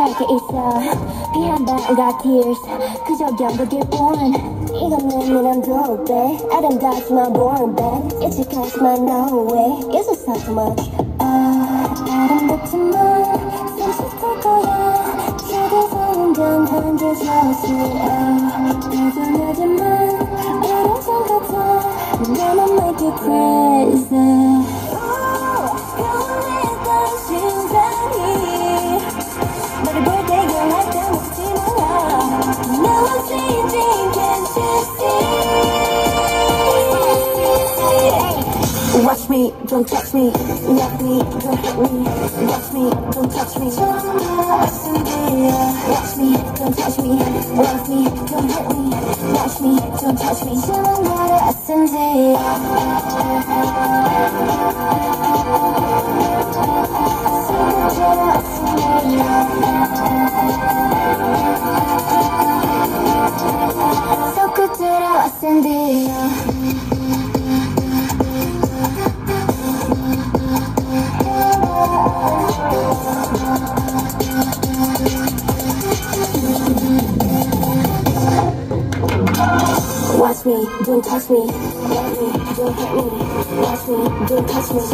게 있어 피한 방과 tears 그저 경고길 뿐 이건 내미란 D.O.B 아름답지만 born bad It's because my no way It's so much 아름답지만 슴식할 거야 세계사는 단한 줄 서술아 대단하지만 오래전 같아 나만 make you crazy 변했던 심장이 너를 볼 때 영할 때 묻지 마라 Now I'm changing, can't you see? Watch me, don't touch me Love me, don't hurt me Watch me, don't touch me Watch me, don't touch me Love me, don't hurt me Watch me, don't touch me Accendio Watch me, don't touch me. Love me, don't hurt me. Watch me, don't touch me.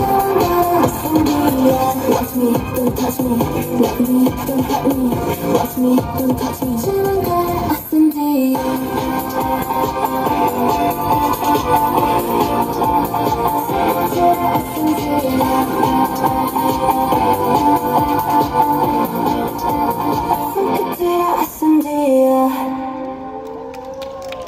Watch me, don't touch me. Love me, don't hurt me. Watch me, don't touch me. Accendio.